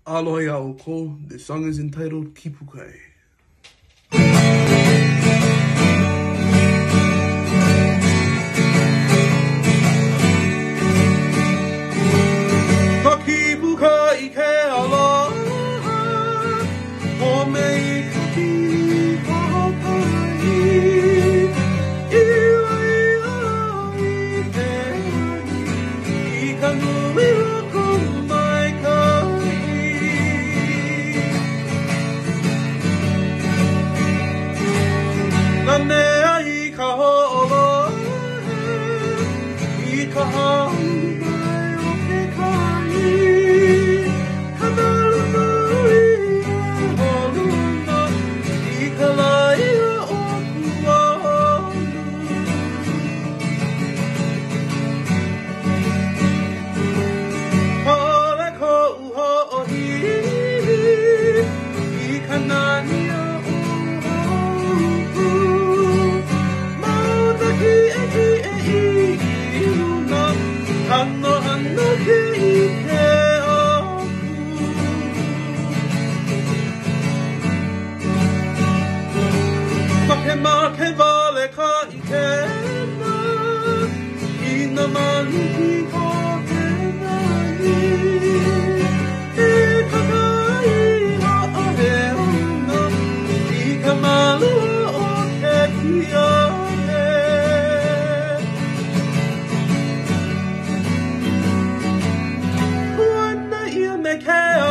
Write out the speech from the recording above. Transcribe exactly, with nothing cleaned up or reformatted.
Aloha Oko. This song is entitled Kipukai. Ka kipukai ke aloha, o me i kuki ka hopai. Ila ila i te ani, i ka nui roko mai kai. Na mea i ka ho'olohe, i ka hau mai o ke kai. Ka nalu nui e holuna, i ka laia o kuaonu. Ka ole ko'u ho'ohihi, i ka nani a Hano hano ke i ke aku. Make make vale ka i ke na, i na mani ki ko ke nani. E ka kai ha'ahe ona, i ka malua o ke kiahe. Me ke